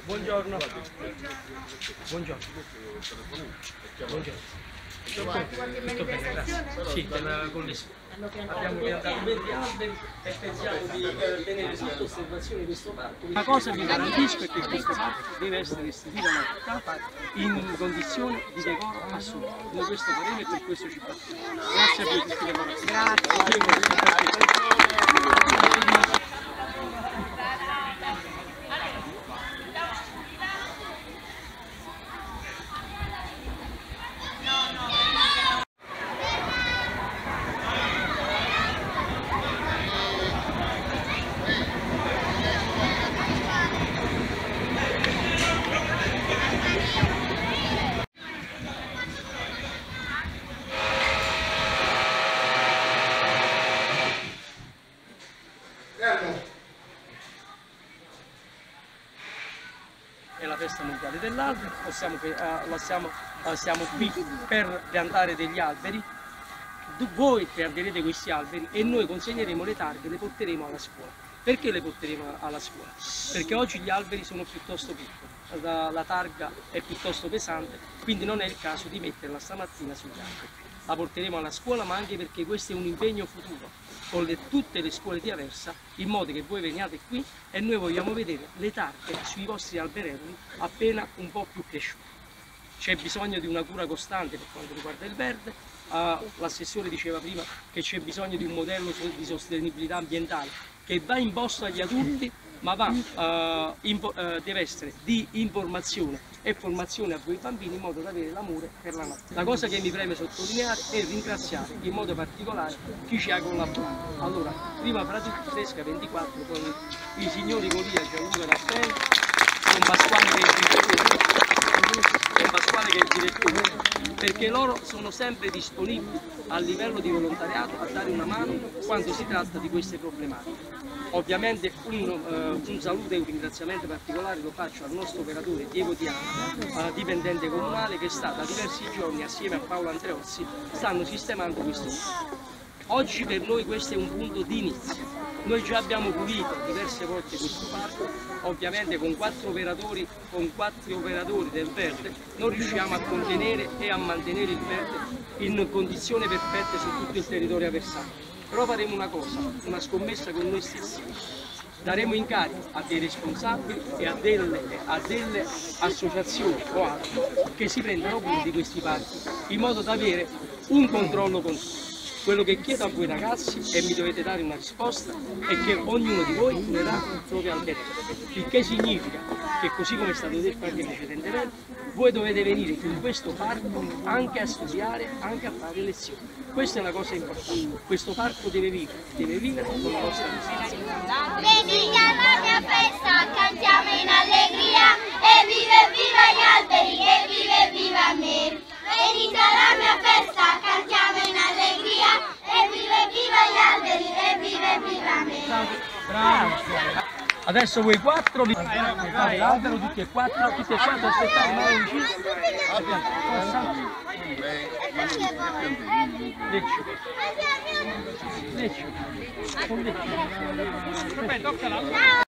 Buongiorno. Buongiorno. Buongiorno. Tutto bene, grazie. Sì, della connessione. Abbiamo piantato 20 alberi e pensiamo di tenere sotto osservazione questo parco. Una cosa vi garantisco è che questo parco deve essere restituito alla città in condizioni di decoro assoluto. Noi questo faremo e per questo ci battiamo. Grazie a voi tutti le parole. Grazie. È la festa mondiale dell'albero, siamo qui per piantare degli alberi. Voi pianterete questi alberi e noi consegneremo le targhe, le porteremo alla scuola. Perché le porteremo alla scuola? Perché oggi gli alberi sono piuttosto piccoli, la targa è piuttosto pesante, quindi non è il caso di metterla stamattina sugli alberi. La porteremo alla scuola, ma anche perché questo è un impegno futuro con tutte le scuole di Aversa, in modo che voi veniate qui e noi vogliamo vedere le targhe sui vostri alberelli appena un po' più cresciuti. C'è bisogno di una cura costante per quanto riguarda il verde. L'assessore diceva prima che c'è bisogno di un modello di sostenibilità ambientale che va imposto agli adulti, ma deve essere di informazione e formazione a voi bambini in modo da avere l'amore per la natura. La cosa che mi preme sottolineare è ringraziare in modo particolare chi ci ha collaborato. Allora, prima fra tutti Fresca 24 con i signori Colia, Gianluca Raffaele, con Pasquale che è il direttore, perché loro sono sempre disponibili a livello di volontariato a dare una mano quando si tratta di queste problematiche. Ovviamente un saluto e un ringraziamento particolare lo faccio al nostro operatore Diego Diana, dipendente comunale, che sta da diversi giorni assieme a Paolo Andreozzi, stanno sistemando questo punto. Oggi per noi questo è un punto di inizio. Noi già abbiamo pulito diverse volte questo parco, ovviamente con 4 operatori del verde non riusciamo a contenere e a mantenere il verde in condizioni perfette su tutto il territorio aversano. Però faremo una cosa, una scommessa con noi stessi. Daremo incarico a dei responsabili e a delle associazioni o altro che si prendano cura di questi parchi, in modo da avere un controllo continuo. Quello che chiedo a voi ragazzi, e mi dovete dare una risposta, è che ognuno di voi curerà il proprio alberello, il che significa che, così come è stato detto anche precedentemente, voi dovete venire in questo parco anche a studiare, anche a fare lezioni. Questa è una cosa importante, questo parco deve vivere con la vostra presenza. Benedica la mia festa, cantiamo in allegria, e viva gli alberi, e viva me. Benedica la mia festa, cantiamo in allegria, e viva gli alberi, e viva me. Bravo. Adesso voi 4 vi fate l'albero, tutti e 4 aspettate, ma non vicino. Lecce.